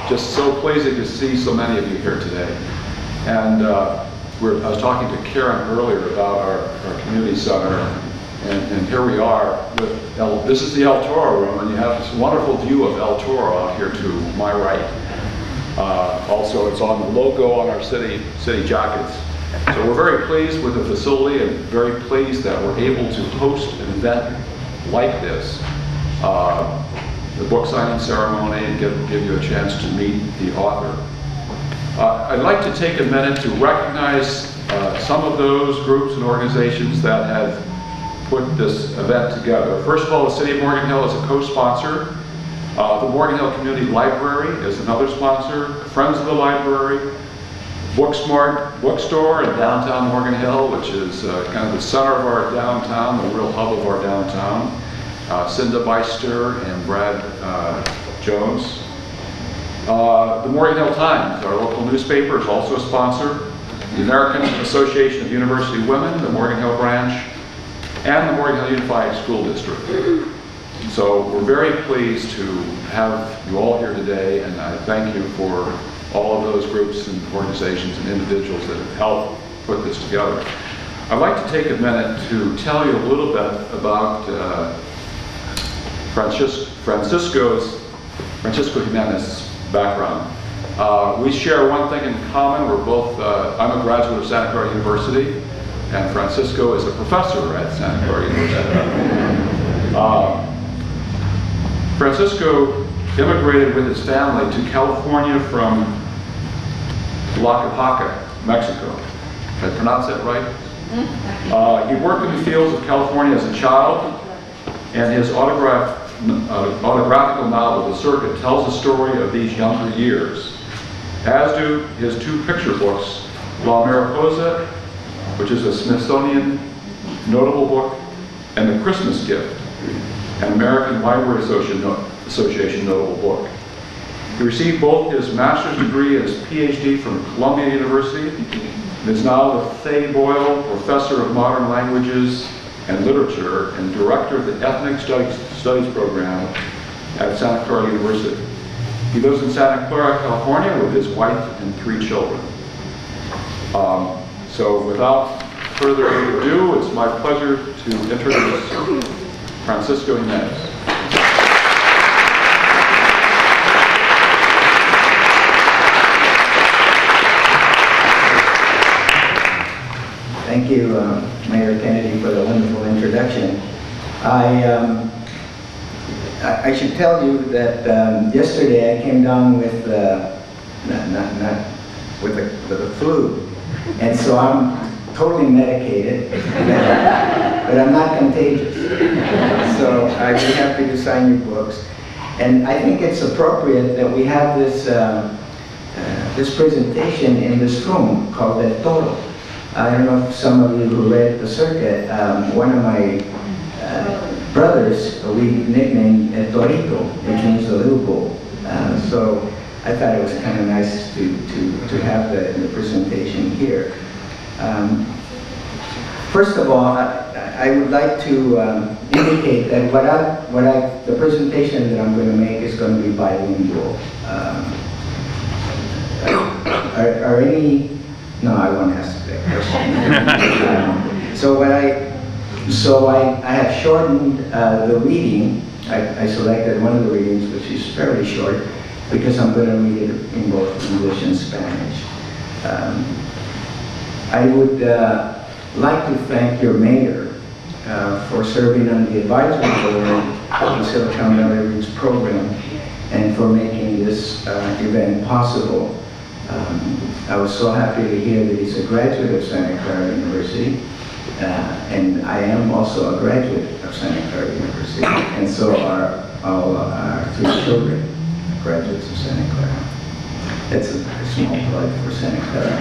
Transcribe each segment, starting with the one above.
just so pleasing to see so many of you here today. And I was talking to Karen earlier about our community center, and here we are with this is the El Toro room, and you have this wonderful view of El Toro out here to my right. Also, it's on the logo on our city jackets. So we're very pleased with the facility and very pleased that we're able to host an event like this. The book signing ceremony, and give you a chance to meet the author. I'd like to take a minute to recognize some of those groups and organizations that have put this event together. First of all, the City of Morgan Hill is a co-sponsor. The Morgan Hill Community Library is another sponsor. Friends of the Library, Booksmart Bookstore in downtown Morgan Hill, which is kind of the center of our downtown, the real hub of our downtown. Cinda Beister and Brad Jones. The Morgan Hill Times, our local newspaper, is also a sponsor. The American Association of University Women, the Morgan Hill branch, and the Morgan Hill Unified School District. So we're very pleased to have you all here today, and I thank you for all of those groups and organizations and individuals that have helped put this together. I'd like to take a minute to tell you a little bit about Francisco Jimenez's background. We share one thing in common. We're both, I'm a graduate of Santa Clara University, and Francisco is a professor at Santa Clara University. Francisco immigrated with his family to California from Oaxaca, Mexico. Did I pronounce that right? He worked in the fields of California as a child, and his autographical novel, The Circuit, tells the story of these younger years, as do his two picture books, La Mariposa, which is a Smithsonian notable book, and The Christmas Gift, an American Library Association notable book. He received both his master's degree and his PhD from Columbia University, and is now the Fay Boyle Professor of Modern Languages and Literature and Director of the Ethnic Studies Program at Santa Clara University. He lives in Santa Clara, California with his wife and 3 children. So without further ado, it's my pleasure to introduce Francisco Jimenez. Thank you, Mayor Kennedy, for the wonderful introduction. I should tell you that yesterday I came down with the flu, and so I'm totally medicated, but I'm not contagious. So I'd be happy to sign your books, and I think it's appropriate that we have this this presentation in this room called El Toro. I don't know if some of you who read The Circuit, one of my brothers, we nicknamed El Torito, which means the little bull. So I thought it was kind of nice to have the presentation here. First of all, I would like to indicate that the presentation that I'm going to make is going to be bilingual. Are any? No, I won't ask that question. So I have shortened the reading. I selected one of the readings, which is fairly short, because I'm going to read it in both English and Spanish. I would like to thank your mayor for serving on the advisory board of the Silicon Valley Roots program and for making this event possible. I was so happy to hear that he's a graduate of Santa Clara University, and I am also a graduate of Santa Clara University, and so are all our 3 children, graduates of Santa Clara. That's a small plug for Santa Clara.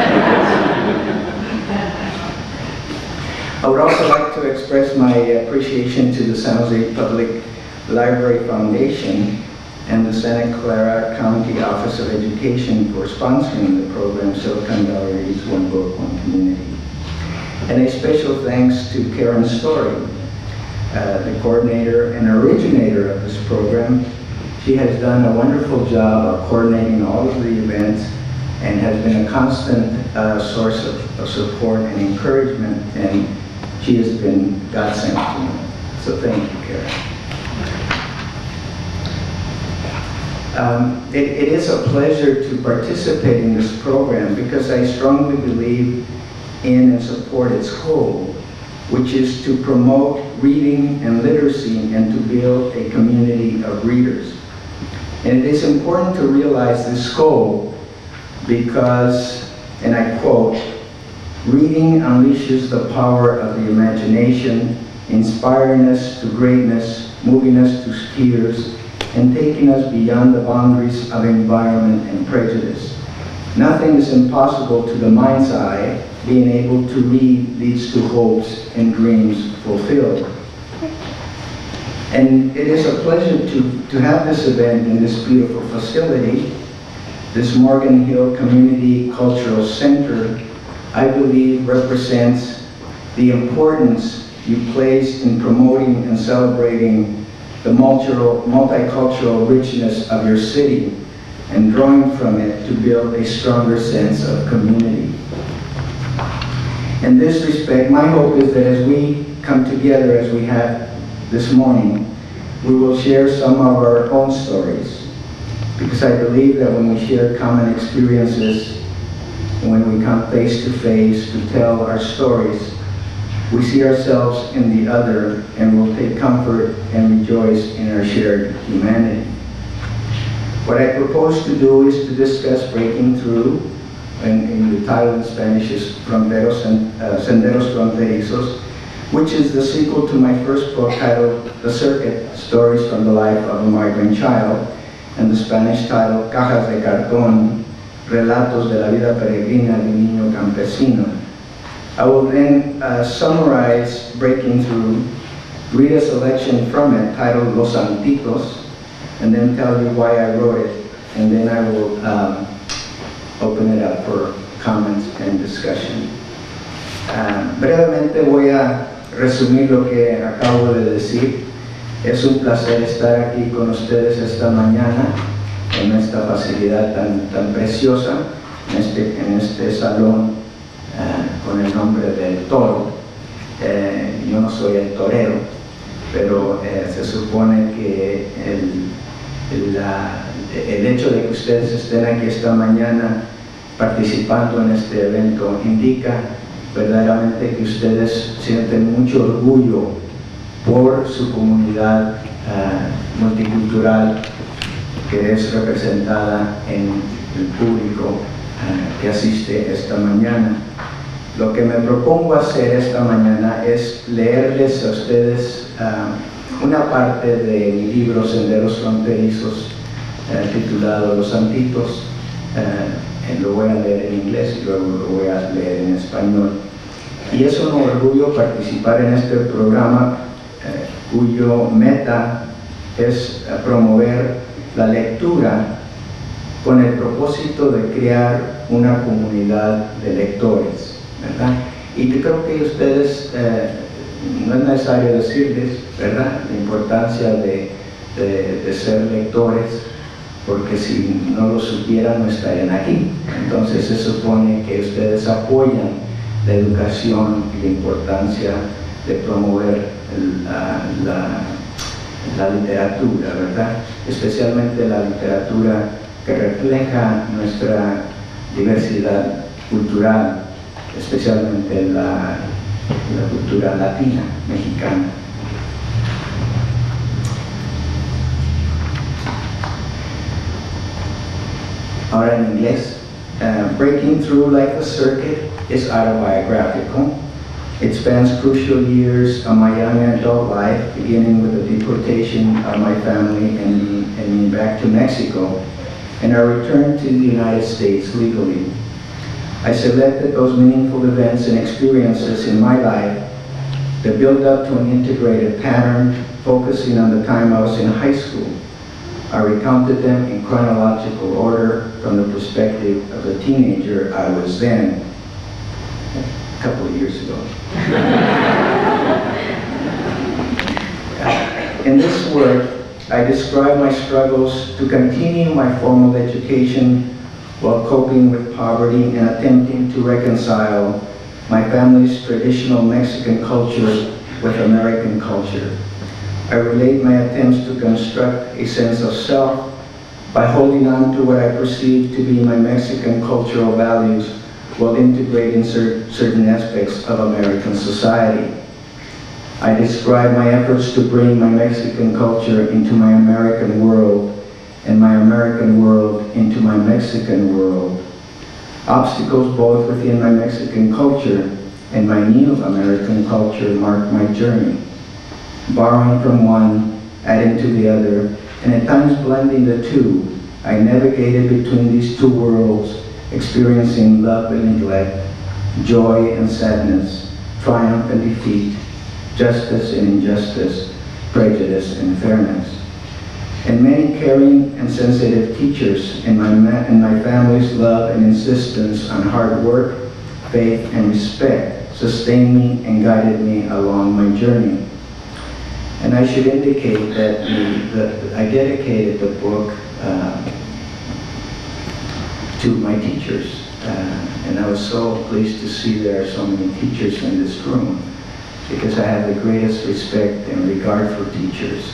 I would also like to express my appreciation to the San Jose Public Library Foundation and the Santa Clara County Office of Education for sponsoring the program Silicon Valley Reads One Book, One Community. And a special thanks to Karen Story, the coordinator and originator of this program. She has done a wonderful job of coordinating all of the events and has been a constant source of support and encouragement, and she has been godsend to me. So thank you, Karen. It is a pleasure to participate in this program because I strongly believe in and support its goal, which is to promote reading and literacy and to build a community of readers. And it is important to realize this goal because, and I quote, "Reading unleashes the power of the imagination, inspiring us to greatness, moving us to tears, and taking us beyond the boundaries of environment and prejudice. Nothing is impossible to the mind's eye. Being able to read leads to hopes and dreams fulfilled." And it is a pleasure to have this event in this beautiful facility. This Morgan Hill Community Cultural Center, I believe, represents the importance you place in promoting and celebrating the multicultural richness of your city and drawing from it to build a stronger sense of community. In this respect, my hope is that as we come together as we have this morning, we will share some of our own stories, because I believe that when we share common experiences and when we come face to face to tell our stories, we see ourselves in the other and will take comfort and rejoice in our shared humanity. What I propose to do is to discuss Breaking Through, and the title in Spanish is Senderos Fronterizos, which is the sequel to my first book titled The Circuit, Stories from the Life of a Migrant Child, and the Spanish title Cajas de Cartón, Relatos de la Vida Peregrina de un Niño Campesino. I will then summarize Breaking Through, read a selection from it titled Los Santitos, and then tell you why I wrote it, and then I will open it up for comments and discussion. Brevemente voy a resumir lo que acabo de decir. Es un placer estar aquí con ustedes esta mañana en esta facilidad tan preciosa, en este salón con el nombre del Toro. Yo no soy el torero, pero se supone que el hecho de que ustedes estén aquí esta mañana participando en este evento indica verdaderamente que ustedes sienten mucho orgullo por su comunidad multicultural que es representada en el público que asiste esta mañana. Lo que me propongo hacer esta mañana es leerles a ustedes una parte de mi libro Senderos Fronterizos titulado Los Santitos. Lo voy a leer en inglés y luego lo voy a leer en español. Y es un orgullo participar en este programa cuyo meta es promover la lectura con el propósito de crear una comunidad de lectores, ¿verdad? Y creo que ustedes, no es necesario decirles, ¿verdad?, la importancia de ser lectores, porque si no lo supieran no estarían aquí. Entonces se supone que ustedes apoyan la educación y la importancia de promover la literatura, ¿verdad? Especialmente la literatura que refleja nuestra diversidad cultural, especialmente la cultura latina, mexicana. Ahora en inglés. Breaking Through Like the Circuit is autobiographical. It spans crucial years of my young adult life, beginning with the deportation of my family and me back to Mexico, and our return to the United States legally. I selected those meaningful events and experiences in my life that build up to an integrated pattern, focusing on the time I was in high school. I recounted them in chronological order from the perspective of the teenager I was then, a couple of years ago. In this work, I describe my struggles to continue my formal education while coping with poverty and attempting to reconcile my family's traditional Mexican culture with American culture. I relate my attempts to construct a sense of self by holding on to what I perceive to be my Mexican cultural values while integrating certain aspects of American society. I describe my efforts to bring my Mexican culture into my American world and my American world into my Mexican world. Obstacles both within my Mexican culture and my new American culture marked my journey, borrowing from one, adding to the other, and at times blending the two. I navigated between these two worlds, experiencing love and neglect, joy and sadness, triumph and defeat, justice and injustice, prejudice and fairness. And many caring and sensitive teachers and my family's love and insistence on hard work, faith, and respect sustained me and guided me along my journey. And I should indicate that I dedicated the book to my teachers. And I was so pleased to see there are so many teachers in this room, because I have the greatest respect and regard for teachers.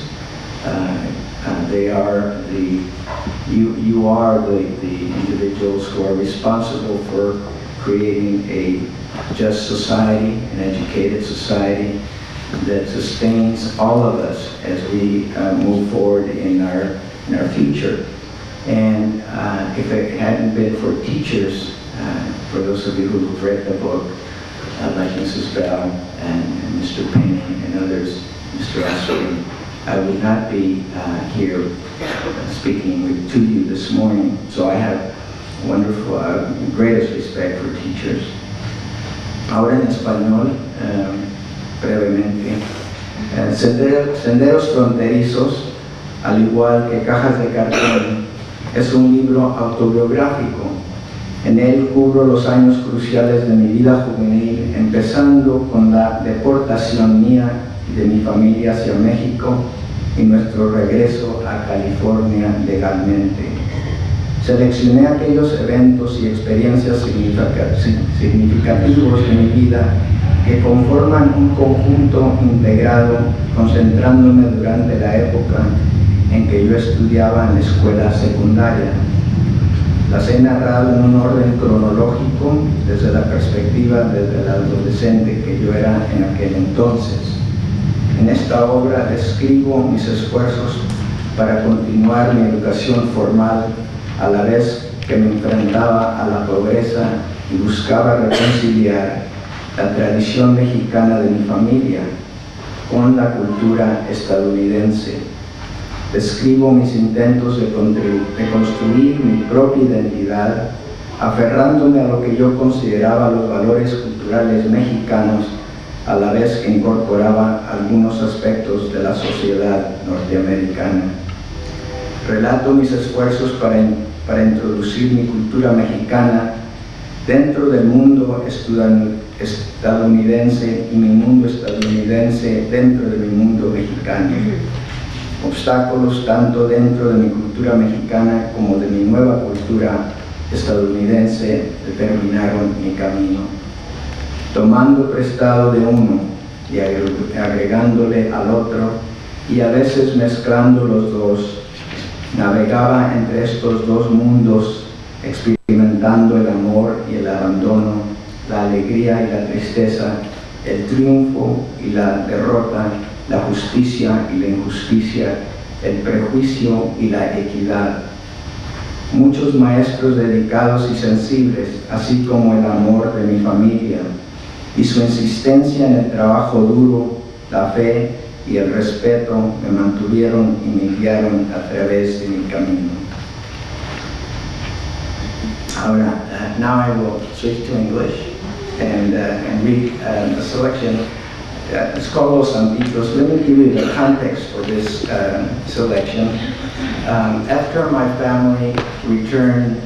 You are the individuals who are responsible for creating a just society, an educated society that sustains all of us as we move forward in our future. And if it hadn't been for teachers, for those of you who've read the book, like Mrs. Bell and Mr. Penny and others, Mr. Oswald, I would not be here speaking to you this morning. So I have wonderful, greatest respect for teachers. Ahora en español, brevemente. Senderos Fronterizos, al igual que Cajas de Cartón, es un libro autobiográfico. En él cubro los años cruciales de mi vida juvenil, empezando con la deportación mía y de mi familia hacia México y nuestro regreso a California legalmente. Seleccioné aquellos eventos y experiencias significativos de mi vida que conforman un conjunto integrado, concentrándome durante la época en que yo estudiaba en la escuela secundaria. Las he narrado en un orden cronológico desde la perspectiva del adolescente que yo era en aquel entonces. En esta obra describo mis esfuerzos para continuar mi educación formal a la vez que me enfrentaba a la pobreza y buscaba reconciliar la tradición mexicana de mi familia con la cultura estadounidense. Describo mis intentos de construir mi propia identidad, aferrándome a lo que yo consideraba los valores culturales mexicanos, a la vez que incorporaba algunos aspectos de la sociedad norteamericana. Relato mis esfuerzos para introducir mi cultura mexicana dentro del mundo estadounidense y mi mundo estadounidense dentro de mi mundo mexicano. Obstáculos tanto dentro de mi cultura mexicana como de mi nueva cultura estadounidense determinaron mi camino. Tomando prestado de uno y agregándole al otro, y a veces mezclando los dos, navegaba entre estos dos mundos, experimentando el amor y el abandono, la alegría y la tristeza, el triunfo y la derrota, la justicia y la injusticia, el prejuicio y la equidad. Muchos maestros dedicados y sensibles, así como el amor de mi familia y su insistencia en el trabajo duro, la fe y el respeto me mantuvieron y me guiaron a través de mi camino. Ahora, now I will switch to English and read a selection. It's called Los Santitos. Let me give you the context for this selection. After my family returned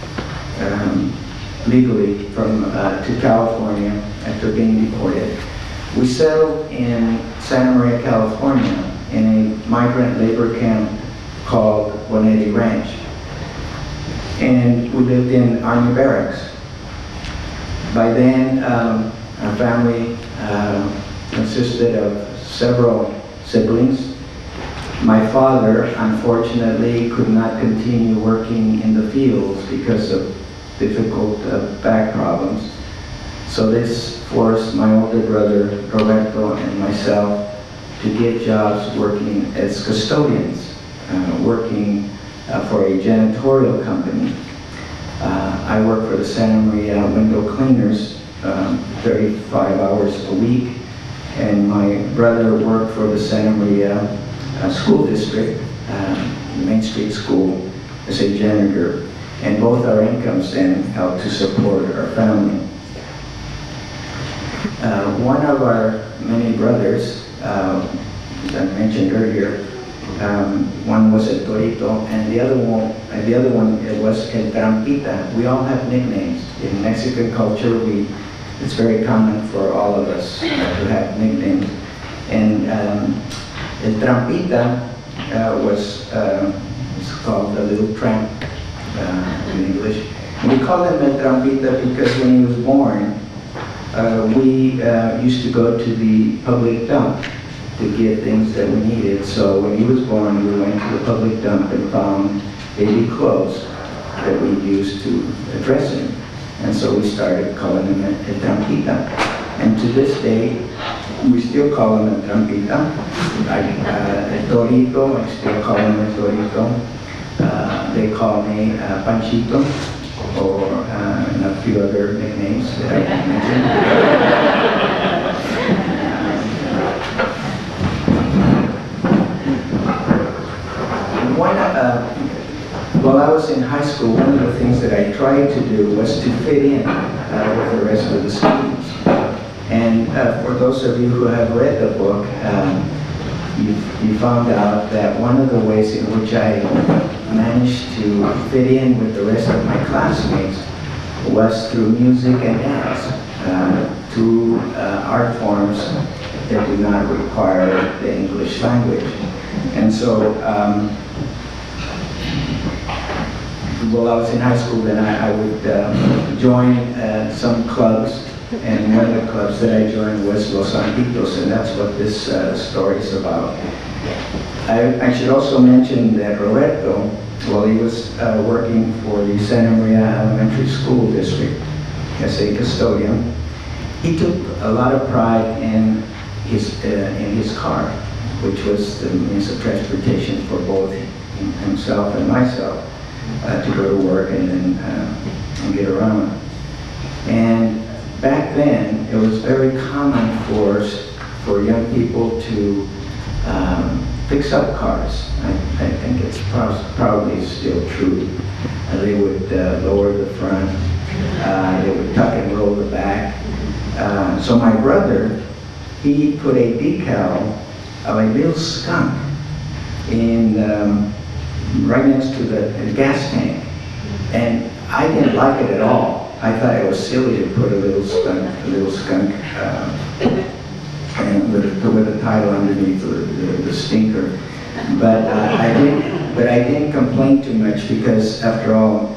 legally to California after being deported, we settled in Santa Maria, California, in a migrant labor camp called Bonetti Ranch. And we lived in Army barracks. By then, our family consisted of several siblings. My father, unfortunately, could not continue working in the fields because of difficult back problems. So this forced my older brother, Roberto, and myself to get jobs working as custodians, working for a janitorial company. I worked for the Santa Maria window cleaners 35 hours a week, and my brother worked for the Santa Maria School District, the Main Street School, as a janitor, and both our incomes then helped to support our family. One of our many brothers, as I mentioned earlier, one was El Torito, and the other one was El Trampita. We all have nicknames. In Mexican culture, it's very common for all of us to have nicknames. And El Trampita it's called the Little Tramp in English. And we call him El Trampita because when he was born, we used to go to the public dump to get things that we needed. So when he was born, we went to the public dump and found baby clothes that we used to dress him. And so we started calling him El Trampita. And to this day, we still call him El Trampita. El Torito, I still call him El Torito. They call me Panchito, or and a few other nicknames that I can mention. While I was in high school, one of the things that I tried to do was to fit in with the rest of the students. And for those of you who have read the book, you found out that one of the ways in which I managed to fit in with the rest of my classmates was through music and dance, two art forms that do not require the English language. And so, while I was in high school, then I would join some clubs, and one of the clubs that I joined was Los Santitos, and that's what this story is about. I should also mention that Roberto, while he was working for the Santa Maria Elementary School District as a custodian, he took a lot of pride in his car, which was the means of transportation for both himself and myself to go to work and then and get around. And back then, it was very common for young people to fix up cars. I think it's probably still true. They would lower the front, they would tuck and roll the back. So my brother, he put a decal of a little skunk in right next to the gas tank, and I didn't like it at all. I thought it was silly to put a little skunk, and with a title underneath the stinker. But I didn't complain too much because, after all,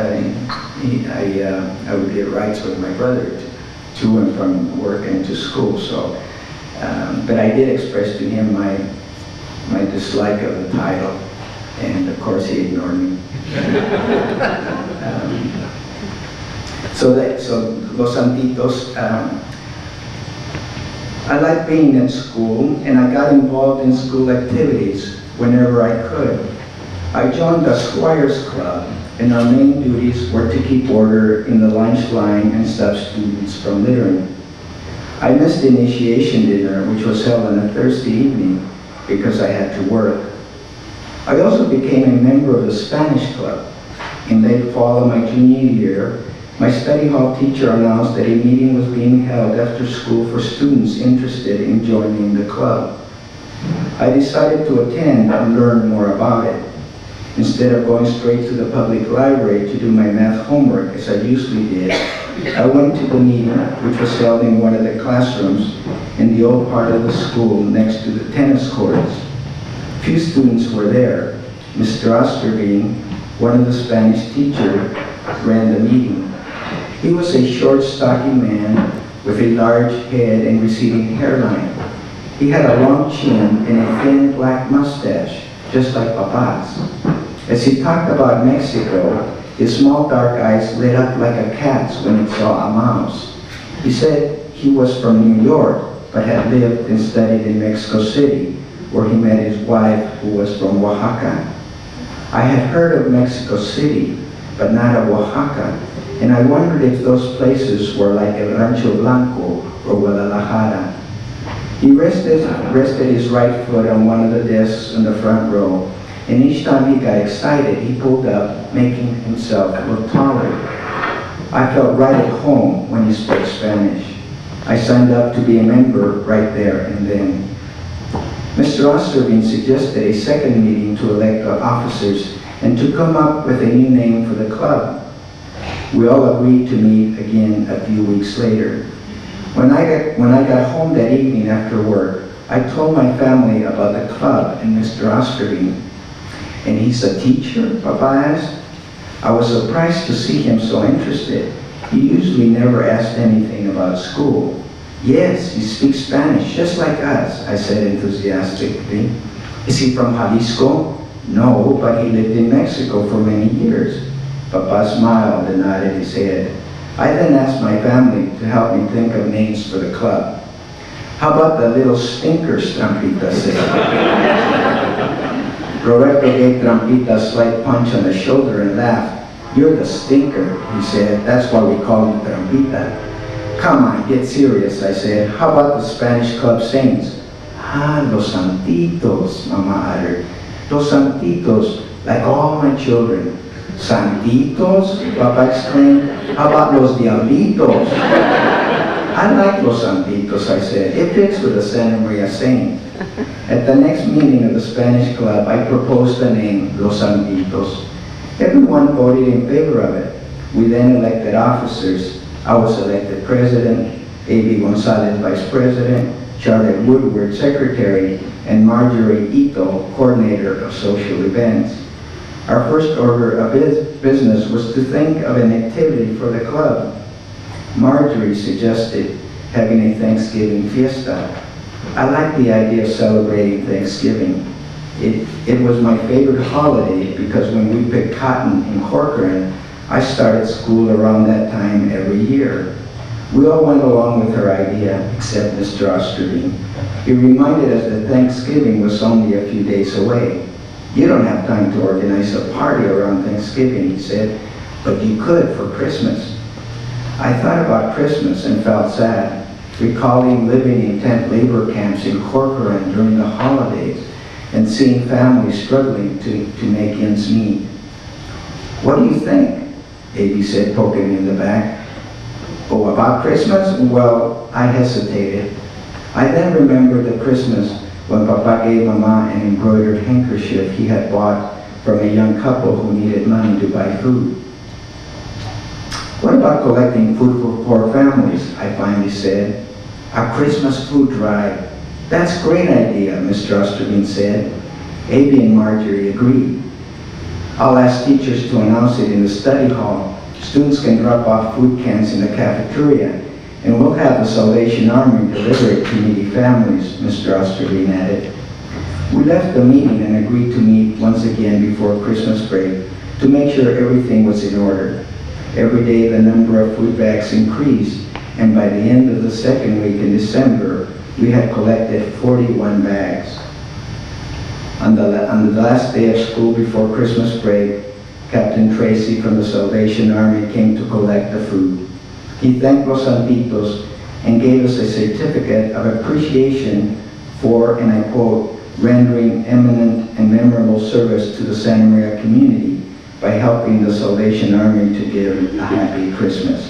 I would get rides with my brother to and from work and to school. So, but I did express to him my dislike of the title, and of course he ignored me. So Los Santitos, I liked being at school, and I got involved in school activities whenever I could. I joined the Squires Club, and our main duties were to keep order in the lunch line and stop students from littering. I missed the initiation dinner, which was held on a Thursday evening, because I had to work. I also became a member of the Spanish Club. In late fall of my junior year, my study hall teacher announced that a meeting was being held after school for students interested in joining the club. I decided to attend and learn more about it. Instead of going straight to the public library to do my math homework, as I usually did, I went to the meeting, which was held in one of the classrooms in the old part of the school next to the tennis courts. Few students were there. Mr. Osterbein, one of the Spanish teachers, ran the meeting. He was a short, stocky man with a large head and receding hairline. He had a long chin and a thin black mustache, just like Papa's. As he talked about Mexico, his small dark eyes lit up like a cat's when it saw a mouse. He said he was from New York, but had lived and studied in Mexico City, where he met his wife, who was from Oaxaca. I had heard of Mexico City, but not of Oaxaca, and I wondered if those places were like El Rancho Blanco or Guadalajara. He rested his right foot on one of the desks in the front row, and each time he got excited, he pulled up, making himself look taller. I felt right at home when he spoke Spanish. I signed up to be a member right there and then. Mr. Osterbein suggested a second meeting to elect the officers and to come up with a new name for the club. We all agreed to meet again a few weeks later. When I got home that evening after work, I told my family about the club and Mr. Osterbein. "And he's a teacher?" Papa asked. I was surprised to see him so interested. He usually never asked anything about school. "Yes, he speaks Spanish just like us," I said enthusiastically. "Is he from Jalisco?" "No, but he lived in Mexico for many years." Papa smiled and nodded his head. I then asked my family to help me think of names for the club. "How about the little stinkers?" Trampita said. Roberto gave Trampita a slight punch on the shoulder and laughed. "You're the stinker," he said. "That's why we call you Trampita." "Come on, get serious," I said. "How about the Spanish Club Saints?" "Ah, Los Santitos," Mama uttered. "Los Santitos, like all my children." "Santitos?" Papa exclaimed. "How about Los Diablitos?" "I like Los Santitos," I said. "It fits with the Santa Maria Saint." At the next meeting of the Spanish Club, I proposed the name Los Santitos. Everyone voted in favor of it. We then elected officers. I was elected president, A.B. Gonzalez vice president, Charlotte Woodward secretary, and Marjorie Ito coordinator of social events. Our first order of business was to think of an activity for the club. Marjorie suggested having a Thanksgiving fiesta. I like the idea of celebrating Thanksgiving. It was my favorite holiday because when we picked cotton in Corcoran, I started school around that time every year. We all went along with her idea, except Mr. Osterbein. He reminded us that Thanksgiving was only a few days away. "You don't have time to organize a party around Thanksgiving," he said, "but you could for Christmas." I thought about Christmas and felt sad, recalling living in tent labor camps in Corcoran during the holidays and seeing families struggling to make ends meet. "What do you think?" A.B. said, poking me in the back. "Oh, about Christmas?" Well, I hesitated. I then remembered the Christmas when Papa gave Mama an embroidered handkerchief he had bought from a young couple who needed money to buy food. "What about collecting food for poor families?" I finally said. "A Christmas food drive." "That's a great idea," Mr. Osterbein said. A.B. and Marjorie agreed. "I'll ask teachers to announce it in the study hall. Students can drop off food cans in the cafeteria, and we'll have the Salvation Army deliver it to needy families," Mr. Osterbein added. We left the meeting and agreed to meet once again before Christmas break to make sure everything was in order. Every day the number of food bags increased, and by the end of the second week in December, we had collected 41 bags. On the last day of school before Christmas break, Captain Tracy from the Salvation Army came to collect the food. He thanked Los Santitos and gave us a certificate of appreciation for, and I quote, "rendering eminent and memorable service to the Santa Maria community by helping the Salvation Army to give a happy Christmas."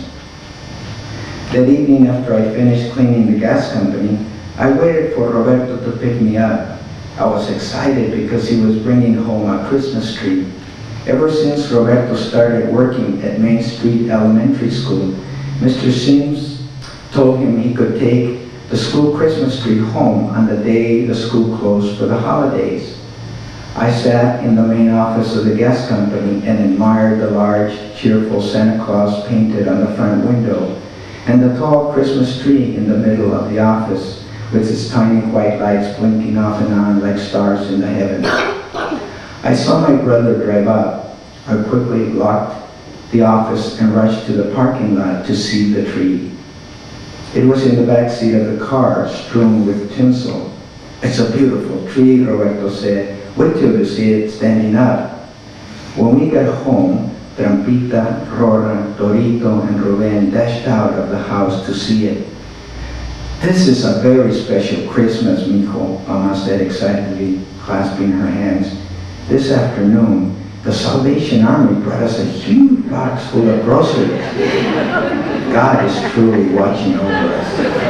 That evening, after I finished cleaning the gas company, I waited for Roberto to pick me up. I was excited because he was bringing home a Christmas tree. Ever since Roberto started working at Main Street Elementary School, Mr. Sims told him he could take the school Christmas tree home on the day the school closed for the holidays. I sat in the main office of the gas company and admired the large, cheerful Santa Claus painted on the front window and the tall Christmas tree in the middle of the office with its tiny white lights blinking off and on like stars in the heavens. I saw my brother drive up. I quickly locked the office and rushed to the parking lot to see the tree. It was in the back seat of the car, strewn with tinsel. "It's a beautiful tree," Roberto said. "Wait till you see it standing up." When we got home, Trampita, Rora, Torito, and Ruben dashed out of the house to see it. "This is a very special Christmas, mijo," Mama said excitedly, clasping her hands. "This afternoon, the Salvation Army brought us a huge box full of groceries. God is truly watching over us."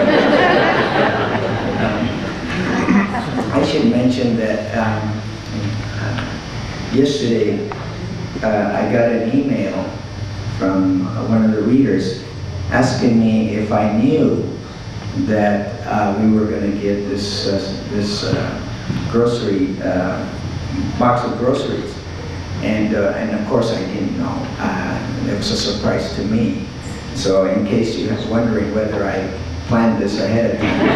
I should mention that yesterday I got an email from one of the readers asking me if I knew that we were going to get this grocery box of groceries, and of course I didn't know. It was a surprise to me. So in case you was wondering whether I planned this ahead of time,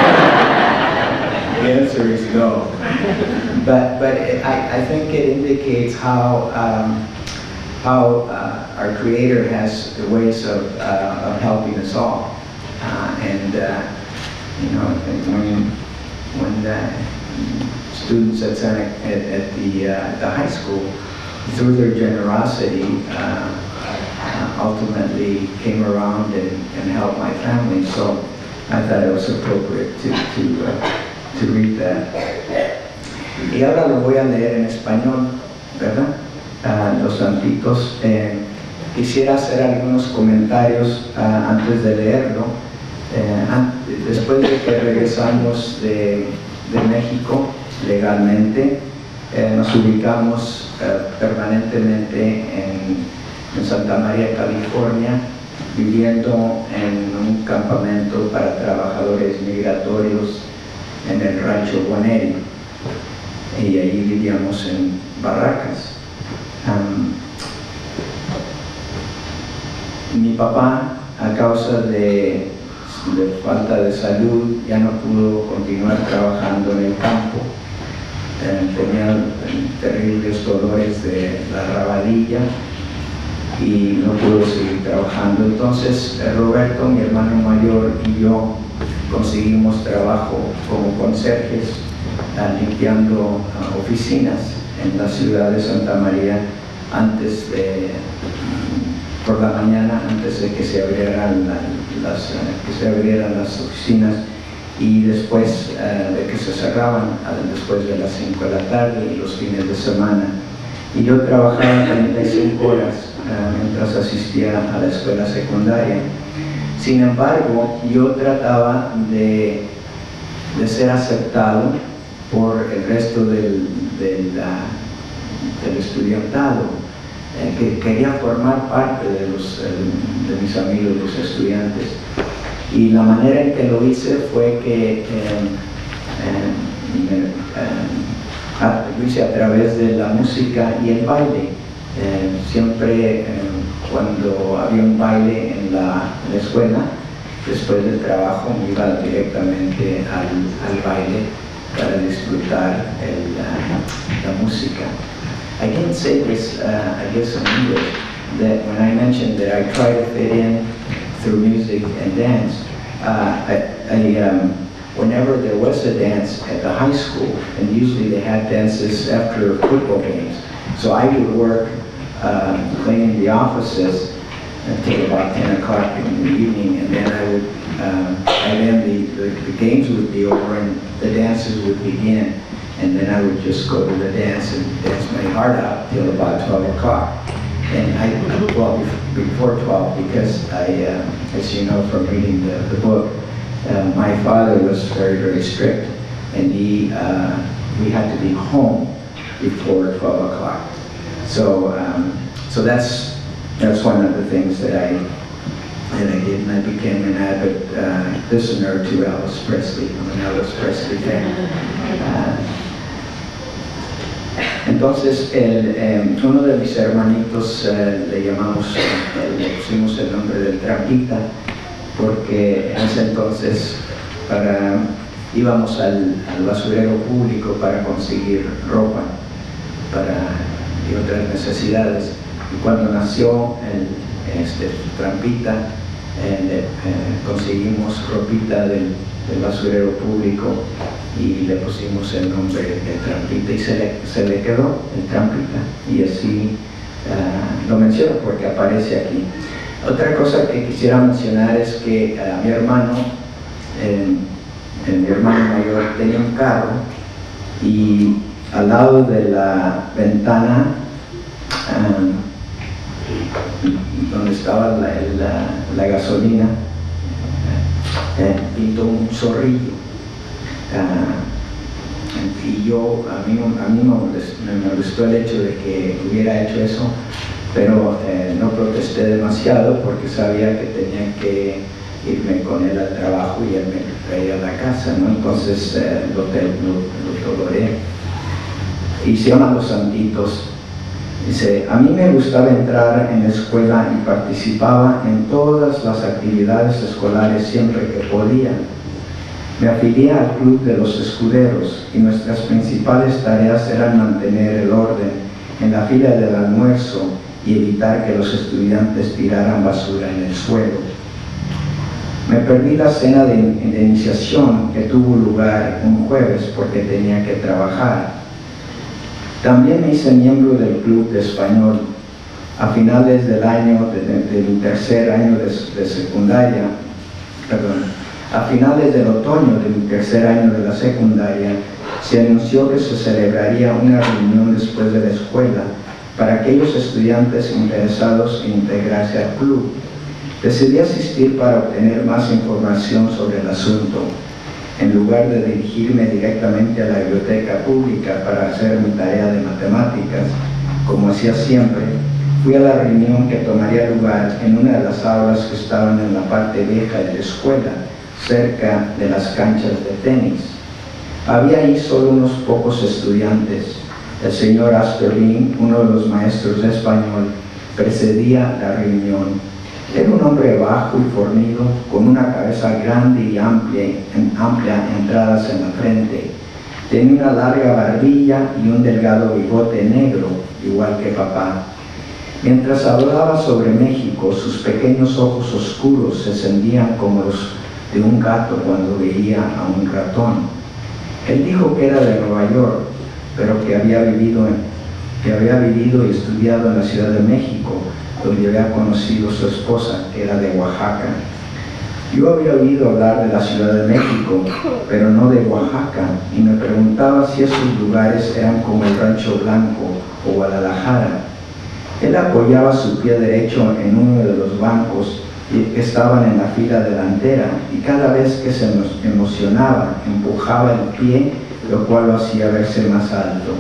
the answer is no. But I think it indicates how our Creator has ways of helping us all. You know, when students at the high school, through their generosity, ultimately came around and helped my family. So I thought it was appropriate to read that. Y ahora lo voy a leer en español, ¿verdad? Los santitos. Quisiera hacer algunos comentarios antes de leerlo. Después de que regresamos de México legalmente, nos ubicamos permanentemente en Santa María, California, viviendo en un campamento para trabajadores migratorios en el rancho Guaneri, y allí vivíamos en barracas. Mi papá, a causa de falta de salud, ya no pudo continuar trabajando en el campo. Tenía terribles dolores de la rabadilla y no pudo seguir trabajando. Entonces Roberto, mi hermano mayor, y yo conseguimos trabajo como conserjes, limpiando oficinas en la ciudad de Santa María por la mañana, antes de que se abrieran las oficinas, y después de que se cerraban, después de las 5 de la tarde y los fines de semana. Y yo trabajaba 35 horas mientras asistía a la escuela secundaria. Sin embargo, yo trataba de ser aceptado por el resto del estudiantado, que quería formar parte de mis amigos, los estudiantes. Y la manera en que lo hice fue que lo hice a través de la música y el baile. Siempre cuando había un baile en la escuela, después del trabajo me iba directamente al baile para disfrutar la música. I didn't say this, I guess in English, that when I mentioned that I try to fit in through music and dance, whenever there was a dance at the high school, and usually they had dances after football games, so I would work cleaning the offices until about 10 o'clock in the evening, and then I would, and then the games would be over and the dances would begin, and then I would just go to the dance and dance my heart out till about 12 o'clock. And well, before 12, because as you know from reading the book, my father was very, very strict, and we had to be home before 12 o'clock. So that's one of the things that I did, and I became an avid listener to Elvis Presley. I'm an Elvis Presley fan. Entonces, uno de mis hermanitos le pusimos el nombre del Trampita, porque en ese entonces íbamos al basurero público para conseguir ropa y otras necesidades. Y cuando nació el Trampita, conseguimos ropita del basurero público y le pusimos el nombre de Trampita, y se le quedó el Trampita, y así lo menciono porque aparece aquí. Otra cosa que quisiera mencionar es que mi hermano mayor tenía un carro, y al lado de la ventana donde estaba la gasolina, pintó un zorrillo. Y a mí me molestó el hecho de que hubiera hecho eso, pero no protesté demasiado porque sabía que tenía que irme con él al trabajo y él me traía a la casa, ¿no? Entonces lo toleré. Y se llaman Los Santitos. Dice: a mí me gustaba entrar en la escuela y participaba en todas las actividades escolares siempre que podía. Me afilié al Club de los Escuderos, y nuestras principales tareas eran mantener el orden en la fila del almuerzo y evitar que los estudiantes tiraran basura en el suelo. Me perdí la cena de iniciación que tuvo lugar un jueves porque tenía que trabajar. También me hice miembro del Club de Español. A finales del tercer año de secundaria, a finales del otoño de mi tercer año de la secundaria, se anunció que se celebraría una reunión después de la escuela para aquellos estudiantes interesados en integrarse al club. Decidí asistir para obtener más información sobre el asunto, en lugar de dirigirme directamente a la biblioteca pública para hacer mi tarea de matemáticas, como hacía siempre. Fui a la reunión que tomaría lugar en una de las aulas que estaban en la parte vieja de la escuela, cerca de las canchas de tenis. Había ahí solo unos pocos estudiantes. El señor Astorlin, uno de los maestros de español, precedía la reunión. Era un hombre bajo y fornido, con una cabeza grande y amplia entradas en la frente. Tenía una larga barbilla y un delgado bigote negro, igual que papá. Mientras hablaba sobre México, sus pequeños ojos oscuros se encendían como los de un gato cuando veía a un ratón. Él dijo que era de Nueva York, pero que había vivido y estudiado en la Ciudad de México, donde había conocido a su esposa, que era de Oaxaca. Yo había oído hablar de la Ciudad de México, pero no de Oaxaca, y me preguntaba si esos lugares eran como el Rancho Blanco o Guadalajara. Él apoyaba su pie derecho en uno de los bancos que estaban en la fila delantera, y cada vez que se emocionaba, empujaba el pie, lo cual lo hacía verse más alto.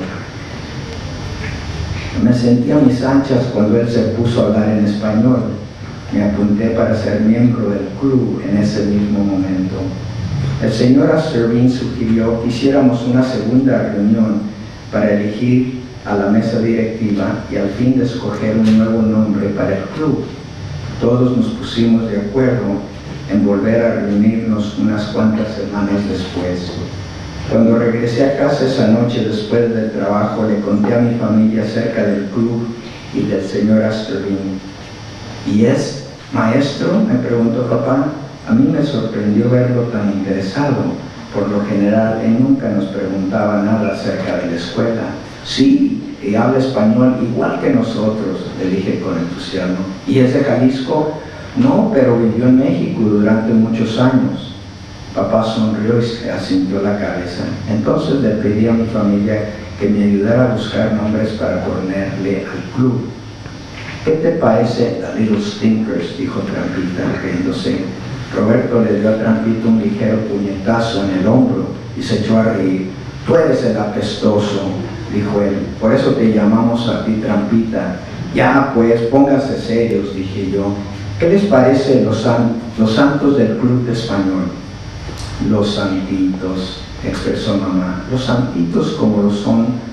Me sentía a mis anchas cuando él se puso a hablar en español. Me apunté para ser miembro del club en ese mismo momento. El señor Astorlin sugirió que hiciéramos una segunda reunión para elegir a la mesa directiva y al fin de escoger un nuevo nombre para el club. Todos nos pusimos de acuerdo en volver a reunirnos unas cuantas semanas después. Cuando regresé a casa esa noche después del trabajo, le conté a mi familia acerca del club y del señor Astorlin. ¿Y es maestro?, me preguntó papá. A mí me sorprendió verlo tan interesado. Por lo general, él nunca nos preguntaba nada acerca de la escuela. Sí, y habla español igual que nosotros, le dije con entusiasmo. ¿Y es de Jalisco? No, pero vivió en México durante muchos años. Papá sonrió y asintió la cabeza. Entonces le pedí a mi familia que me ayudara a buscar nombres para ponerle al club. ¿Qué te parece The Little Stinkers?, dijo Trampita, riéndose. Roberto le dio a Trampita un ligero puñetazo en el hombro y se echó a reír. Tú eres el apestoso, dijo él. Por eso te llamamos a ti Trampita. Ya pues, pónganse serios, dije yo. ¿Qué les parece los santos del Club de Español? Los santitos, expresó mamá. Los santitos como lo son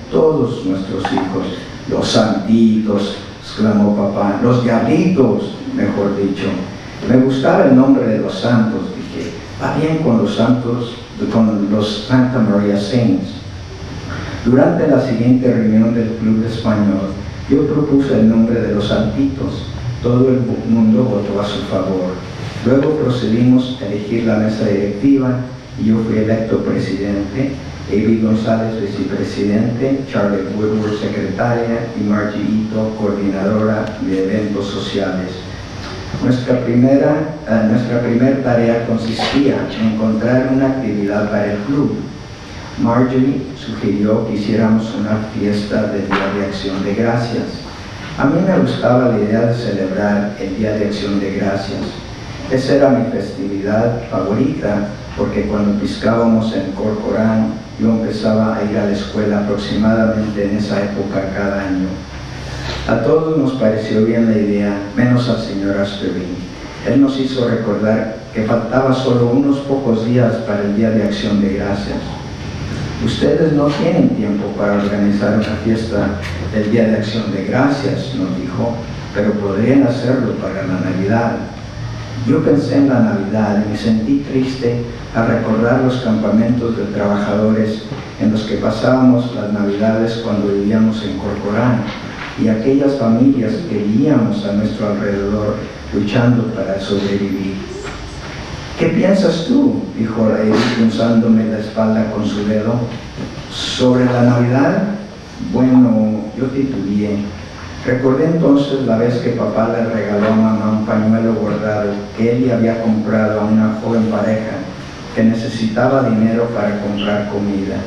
todos nuestros hijos, los santitos, exclamó papá, los diablitos, mejor dicho. Me gustaba el nombre de los santos, dije, va bien con los santos, con los Santa Maria Saints. Durante la siguiente reunión del Club Español, yo propuse el nombre de los santitos. Todo el mundo votó a su favor. Luego procedimos a elegir la mesa directiva y yo fui electo presidente, Avi González vicepresidente, Charlotte Woodward secretaria y Margie Ito coordinadora de eventos sociales. Nuestra primera tarea consistía en encontrar una actividad para el club. Marjorie sugirió que hiciéramos una fiesta del Día de Acción de Gracias. A mí me gustaba la idea de celebrar el Día de Acción de Gracias. Esa era mi festividad favorita, porque cuando piscábamos en Corcoran, yo empezaba a ir a la escuela aproximadamente en esa época cada año. A todos nos pareció bien la idea, menos al señor Asterling. Él nos hizo recordar que faltaba solo unos pocos días para el Día de Acción de Gracias. Ustedes no tienen tiempo para organizar una fiesta del Día de Acción de Gracias, nos dijo, pero podrían hacerlo para la Navidad. Yo pensé en la Navidad y me sentí triste al recordar los campamentos de trabajadores en los que pasábamos las Navidades cuando vivíamos en Corcoran y aquellas familias que vivíamos a nuestro alrededor luchando para sobrevivir. ¿Qué piensas tú?, dijo Edith, punzándome la espalda con su dedo. ¿Sobre la Navidad? Bueno, yo titubeé. Recordé entonces la vez que papá le regaló a mamá un pañuelo bordado que él le había comprado a una joven pareja que necesitaba dinero para comprar comida.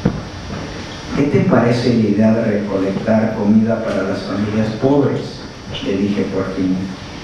¿Qué te parece la idea de recolectar comida para las familias pobres?, le dije por fin.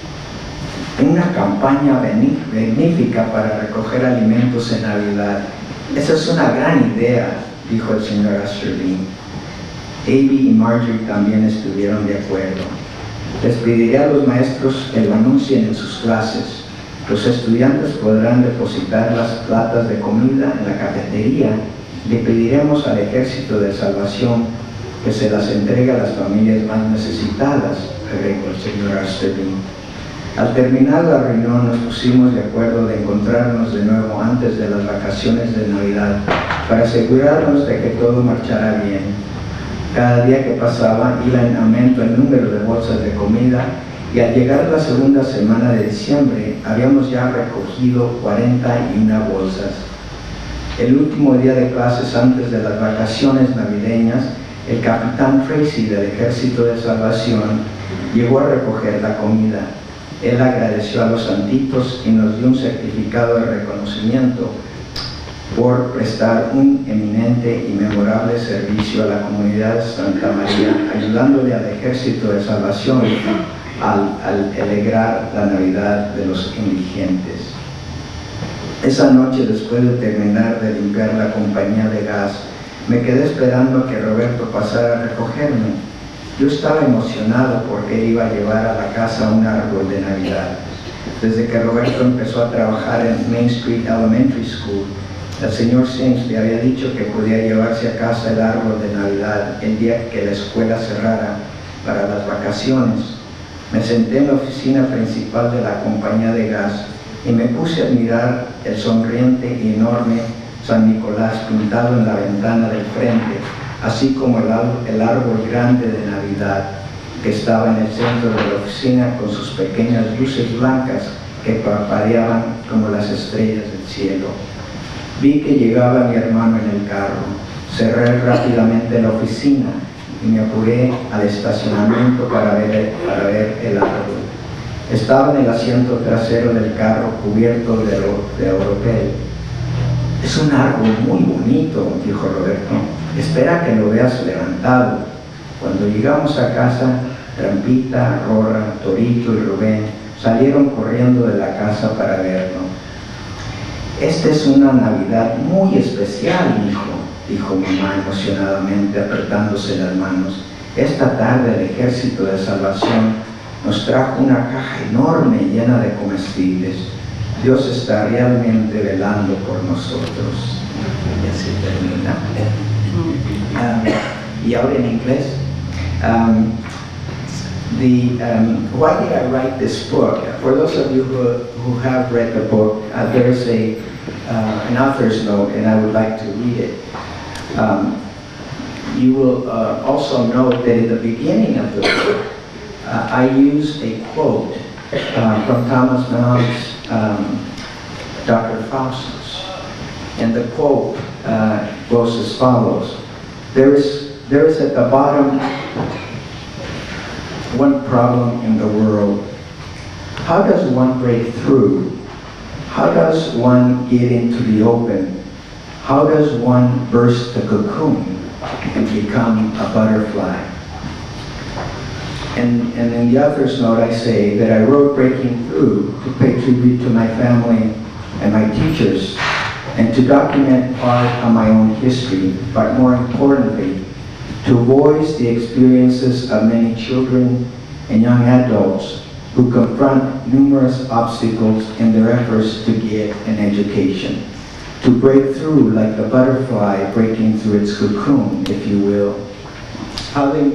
Una campaña benéfica para recoger alimentos en Navidad. Esa es una gran idea, dijo el señor Asterling. Avi y Marjorie también estuvieron de acuerdo. Les pediré a los maestros que lo anuncien en sus clases. Los estudiantes podrán depositar las latas de comida en la cafetería. Le pediremos al Ejército de Salvación que se las entregue a las familias más necesitadas, agregó el señor Asterling. Al terminar la reunión nos pusimos de acuerdo de encontrarnos de nuevo antes de las vacaciones de Navidad para asegurarnos de que todo marchara bien. Cada día que pasaba iba en aumento el número de bolsas de comida y al llegar la segunda semana de diciembre habíamos ya recogido 41 bolsas. El último día de clases antes de las vacaciones navideñas, el capitán Tracy del Ejército de Salvación llegó a recoger la comida. Él agradeció a los santitos y nos dio un certificado de reconocimiento por prestar un eminente y memorable servicio a la comunidad de Santa María, ayudándole al Ejército de Salvación al alegrar la Navidad de los indigentes. Esa noche, después de terminar de limpiar la compañía de gas, me quedé esperando a que Roberto pasara a recogerme. Yo estaba emocionado porque él iba a llevar a la casa un árbol de Navidad. Desde que Roberto empezó a trabajar en Main Street Elementary School, el señor Sims le había dicho que podía llevarse a casa el árbol de Navidad el día que la escuela cerrara para las vacaciones. Me senté en la oficina principal de la compañía de gas y me puse a admirar el sonriente y enorme San Nicolás pintado en la ventana del frente, así como el árbol grande de Navidad que estaba en el centro de la oficina con sus pequeñas luces blancas que parpadeaban como las estrellas del cielo. Vi que llegaba mi hermano en el carro. Cerré rápidamente la oficina y me apuré al estacionamiento para ver el árbol. Estaba en el asiento trasero del carro cubierto de oropel. Es un árbol muy bonito, dijo Roberto. Espera que lo veas levantado. Cuando llegamos a casa, Trampita, Rorra, Torito y Rubén salieron corriendo de la casa para verlo. Esta es una Navidad muy especial, hijo, dijo mamá emocionadamente apretándose las manos. Esta tarde el Ejército de Salvación nos trajo una caja enorme llena de comestibles. Dios está realmente velando por nosotros. Y así termina. y ahora en inglés. Why did I write this book? For those of you who have read the book, there's an author's note, and I would like to read it. You will also note that in the beginning of the book, I use a quote from Thomas Mann's Dr. Faustus. And the quote goes as follows. There is at the bottom one problem in the world. How does one break through? How does one get into the open? How does one burst the cocoon and become a butterfly? And in the author's note I say that I wrote Breaking Through to pay tribute to my family and my teachers, and to document part of my own history, but more importantly, to voice the experiences of many children and young adults who confront numerous obstacles in their efforts to get an education, to break through like the butterfly breaking through its cocoon, if you will. How they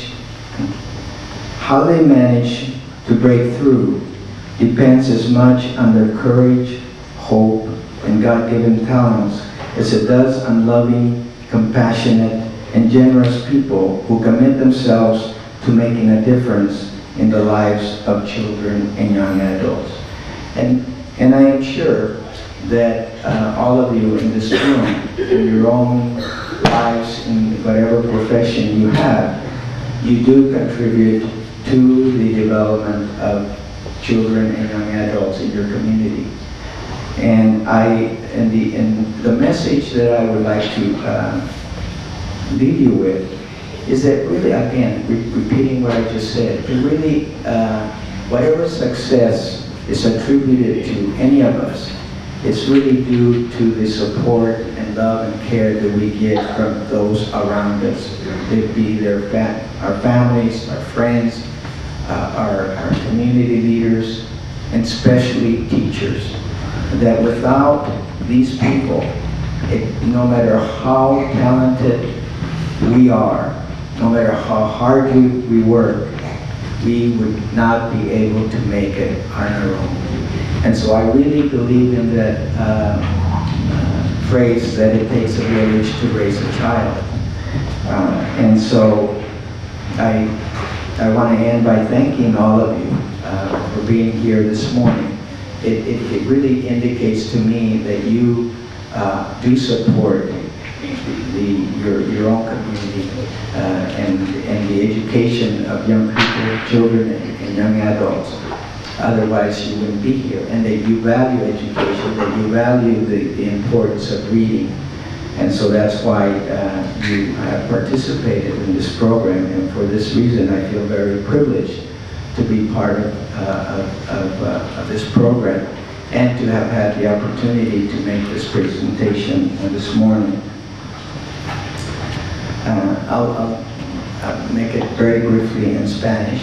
manage to break through depends as much on their courage, hope, and God-given talents as it does on loving, compassionate, and generous people who commit themselves to making a difference in the lives of children and young adults. And I am sure that all of you in this room, in your own lives, in whatever profession you have, you do contribute to the development of children and young adults in your community. And the message that I would like to leave you with is that really, again, repeating what I just said, to really, whatever success is attributed to any of us, it's really due to the support and love and care that we get from those around us. They be our families, our friends, our community leaders, and especially teachers. That without these people, no matter how talented we are, no matter how hard we work, we would not be able to make it on our own. And so I really believe in that phrase that it takes a village to raise a child. And so I want to end by thanking all of you for being here this morning. It really indicates to me that you do support your own community and the education of young people, children, and young adults. Otherwise, you wouldn't be here. And that you value education, that you value the importance of reading. And so that's why you have participated in this program. And for this reason, I feel very privileged to be part of this program and to have had the opportunity to make this presentation this morning. I'll make it very briefly in Spanish.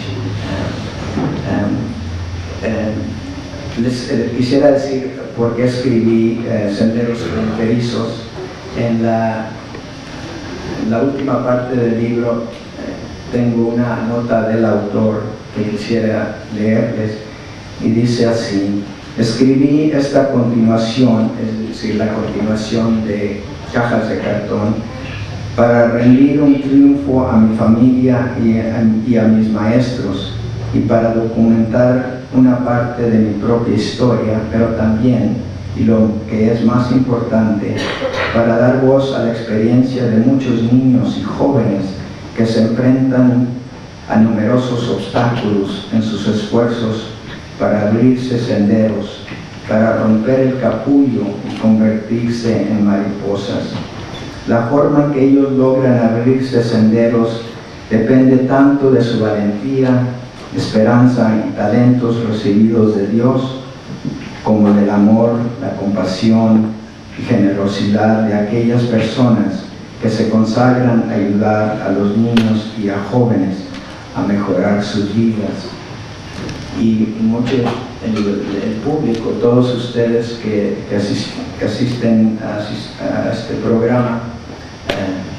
Quisiera decir por qué escribí Senderos Fronterizos. En la última parte del libro tengo una nota del autor que quisiera leerles y dice así: escribí esta continuación, es decir, la continuación de Cajas de Cartón, para rendir un triunfo a mi familia y a mis maestros, y para documentar una parte de mi propia historia, pero también, y lo que es más importante, para dar voz a la experiencia de muchos niños y jóvenes que se enfrentan a numerosos obstáculos en sus esfuerzos para abrirse senderos, para romper el capullo y convertirse en mariposas. La forma en que ellos logran abrirse senderos depende tanto de su valentía, esperanza y talentos recibidos de Dios, como del amor, la compasión y generosidad de aquellas personas que se consagran a ayudar a los niños y a jóvenes a mejorar sus vidas. Y mucho el público, todos ustedes que asisten a este programa,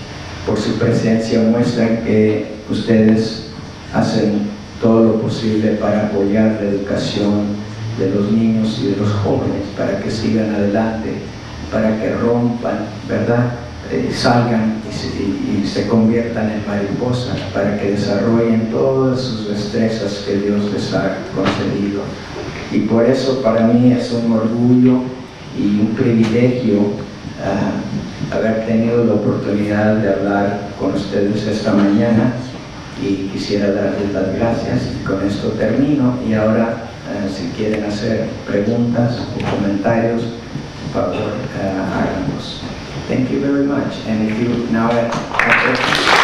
por su presencia, muestran que ustedes hacen todo lo posible para apoyar la educación de los niños y de los jóvenes, para que sigan adelante, para que rompan, ¿verdad? Salgan y se conviertan en mariposas, para que desarrollen todas sus destrezas que Dios les ha concedido. Y por eso para mí es un orgullo y un privilegio haber tenido la oportunidad de hablar con ustedes esta mañana, y quisiera darles las gracias. Y con esto termino, y ahora si quieren hacer preguntas o comentarios, por favor háganlos. Thank you very much. And if you now